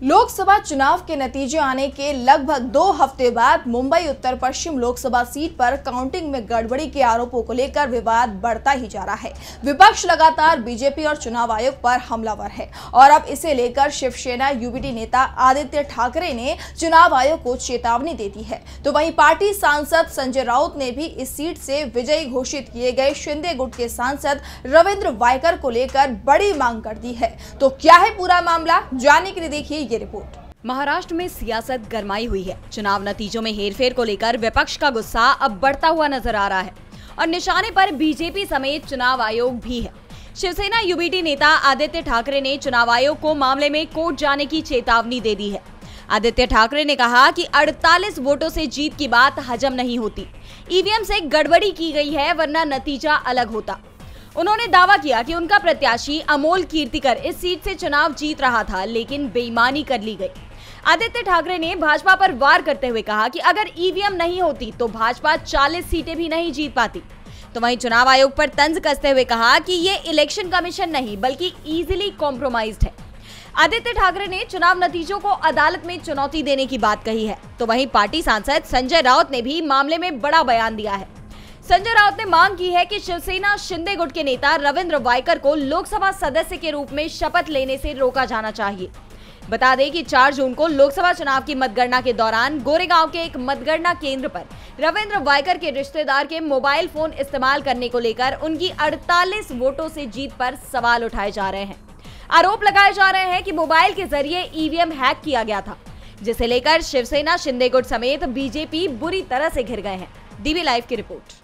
लोकसभा चुनाव के नतीजे आने के लगभग 2 हफ्ते बाद मुंबई उत्तर पश्चिम लोकसभा सीट पर काउंटिंग में गड़बड़ी के आरोपों को लेकर विवाद बढ़ता ही जा रहा है। विपक्ष लगातार बीजेपी और चुनाव आयोग पर हमलावर है और अब इसे लेकर शिवसेना यूबीटी नेता आदित्य ठाकरे ने चुनाव आयोग को चेतावनी दे दी है। तो वहीं पार्टी सांसद संजय राउत ने भी इस सीट से विजयी घोषित किए गए शिंदे गुट के सांसद रविंद्र वायकर को लेकर बड़ी मांग कर दी है। तो क्या है पूरा मामला, जानने के लिए देखिए ये रिपोर्ट। महाराष्ट्र में सियासत गरमाई हुई है। चुनाव नतीजों में हेरफेर को लेकर विपक्ष का गुस्सा अब बढ़ता हुआ नजर आ रहा है और निशाने पर बीजेपी समेत चुनाव आयोग भी है। शिवसेना यूबीटी नेता आदित्य ठाकरे ने चुनाव आयोग को मामले में कोर्ट जाने की चेतावनी दे दी है। आदित्य ठाकरे ने कहा कि 48 वोटों से जीत की बात हजम नहीं होती। ईवीएम से गड़बड़ी की गई है, वरना नतीजा अलग होता। उन्होंने दावा किया कि उनका प्रत्याशी अमोल कीर्तिकर इस सीट से चुनाव जीत रहा था, लेकिन बेईमानी कर ली गई। आदित्य ठाकरे ने भाजपा पर वार करते हुए कहा कि अगर ईवीएम नहीं होती तो भाजपा 40 सीटें भी नहीं जीत पाती। तो वहीं चुनाव आयोग पर तंज कसते हुए कहा कि ये इलेक्शन कमीशन नहीं बल्कि इजीली कॉम्प्रोमाइज्ड है। आदित्य ठाकरे ने चुनाव नतीजों को अदालत में चुनौती देने की बात कही है। तो वहीं पार्टी सांसद संजय राउत ने भी मामले में बड़ा बयान दिया है। संजय राउत ने मांग की है कि शिवसेना शिंदे गुट के नेता रविंद्र वायकर को लोकसभा सदस्य के रूप में शपथ लेने से रोका जाना चाहिए। बता दें कि 4 जून को लोकसभा चुनाव की मतगणना के दौरान गोरेगांव के एक मतगणना केंद्र पर रविंद्र वायकर के रिश्तेदार के मोबाइल फोन इस्तेमाल करने को लेकर उनकी 48 वोटों से जीत पर सवाल उठाए जा रहे हैं। आरोप लगाए जा रहे हैं कि मोबाइल के जरिए ईवीएम हैक किया गया था, जिसे लेकर शिवसेना शिंदे गुट समेत बीजेपी बुरी तरह से घिर गए हैं। डीवी लाइव की रिपोर्ट।